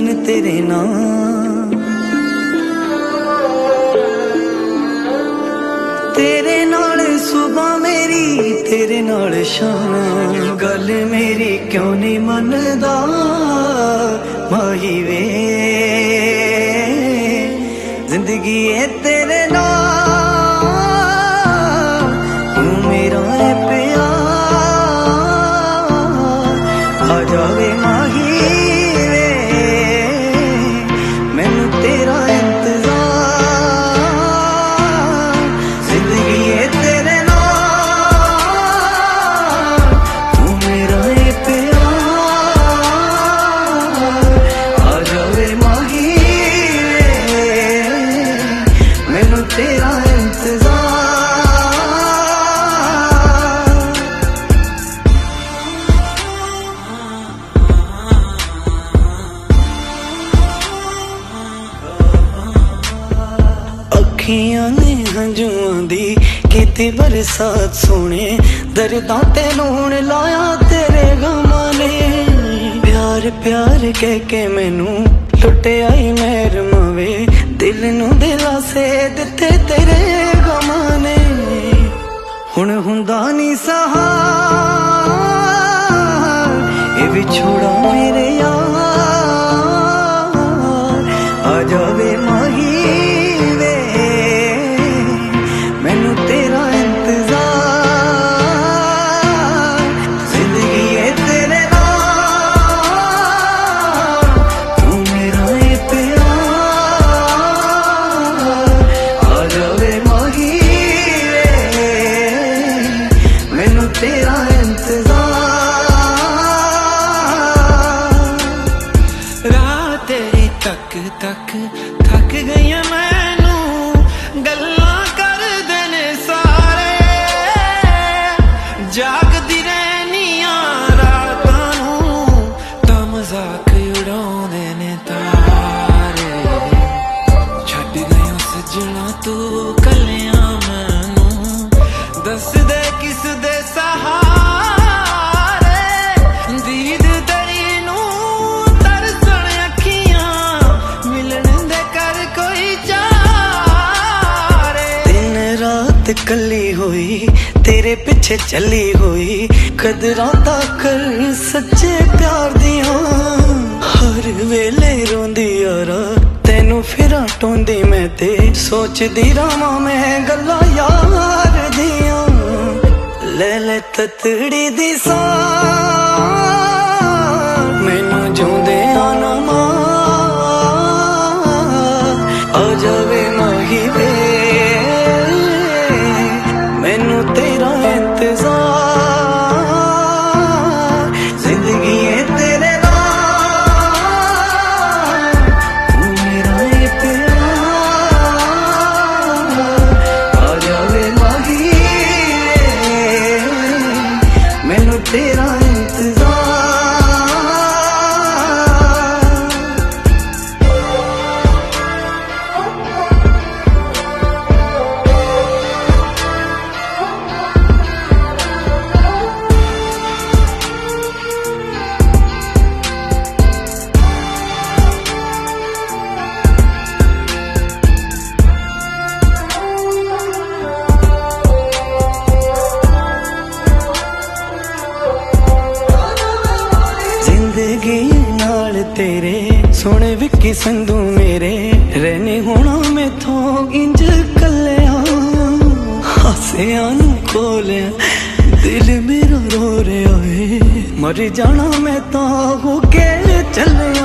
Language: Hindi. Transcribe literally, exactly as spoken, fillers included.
तेरे नाम, तेरे नाल सुबह मेरी तेरे नाल शाम। गल मेरी क्यों नहीं मनदा माही वे, जिंदगी है तेरे नाल, तू मेरा है प्यार। आ जावे माही वे, मैनू तेरा इंतजार। जिंदगी है तेरे नाल, तू मेरा है प्यार। आ जावे माही वे, मैनू तेरा इंतजार। अखियां ने हंजुआं दी कीती बरसात सोने, दर्दां ते लूण लाया तेरे गमां ने। प्यार प्यार कह के मैनू लुटे आई मेहर मावे, दिल नू दिलासे दिते तेरे गमां ने। हुण हुंदा नी सहार ए विछोड़ा मेरे यार। आ जावे माही वे, मैनू तेरा इंतजार। जिंदगी है तेरे नाल, तू मेरा है प्यार। आ जावे माही वे, मैनू तेरा इंतजार। रात तेरी तक तक थक गई मैनू, गल्लां कर देने सारे। जागदी रहनिया रातां नू, तां मजाक उड़ाउंदे ने तारे। छड्ड गयो सजना तू कलियां मैनू, दस दे किस दे सहारे। दीद तेरी नू तरसण अखियां, मिलन दे कर कोई चारे। दिन रात कली हुई तेरे पिछे चली हुई, कदरां दा कर सच्चे प्यार दियां। हर वेले रोंदी यारा तेनू फिरां टोंदी मैं ते, सोचदी रहां मैं गल्लां यार दियां। ले ले ततड़ी दी सांस, मैनू जिउंदे आना मार। आ जावे माही वे, मैनू तेरा इंतजार। जिंदगी है तेरे नाल, तू मेरा है प्यार। आ जावे माही वे, मैनू तेरा इंतजार। जिंदगी नाल तेरे सोने विक्की संधू मेरे, रहने होना मैथों इंज कलिया। हासियां नू खोलिया दिल मेरा रो रहा है, मर जाना मैं तां हो के चलिया।